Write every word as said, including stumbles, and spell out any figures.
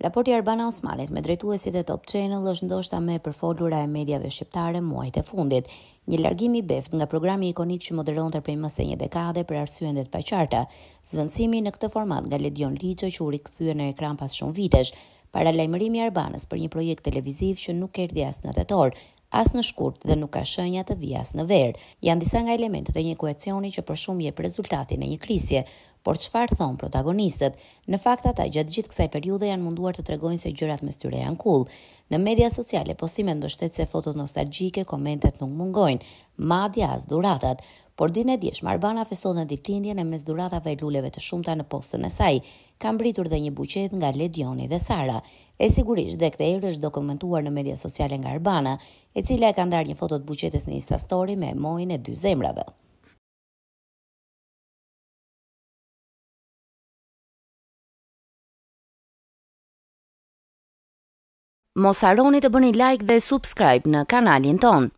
Raporti Arbana Osmanit me drejtuesit e Top Channel është ndoshta më e përfolura e mediave shqiptare muajt e fundit. Një largim i beft nga programi ikonik që moderonte prej më së një dekade për arsye të paqarta. Zvendësimi në këtë format nga Ledion Liço që u rikthye në ekran pas shumë vitesh, paralajmërimi i Arbanës për një projekt televiziv që nuk erdhi as në tetor, as në shkurt dhe nuk ka shenja të vijë as në verë. Janë disa nga elementet e një ekuacioni që për shumë jep rezultatin e një krisje, por çfarë thon protagonistët? Në fakt ata gjatë gjithë kësaj periudhe janë munduar të tregojnë se gjërat mes tyre janë cool. Në media sociale postimet mbështetëse, fotot nostalgjike, komentet nuk mungojnë, madje as dhuratat. Por ditën e djeshme Arbana festonte ditëlindjen e mes dhuratave e luleve të shumta në postën e saj. Ka mbritur dhe një buqet nga Ledioni dhe Sara. E sigurisht dhe këtë herë është dokumentuar në media sociale nga Arbana, e cila e ka ndarë një foto të buqetes në Insta Story me emojin e dy zemrave. Mos harroni të bëni like dhe subscribe në kanalin ton.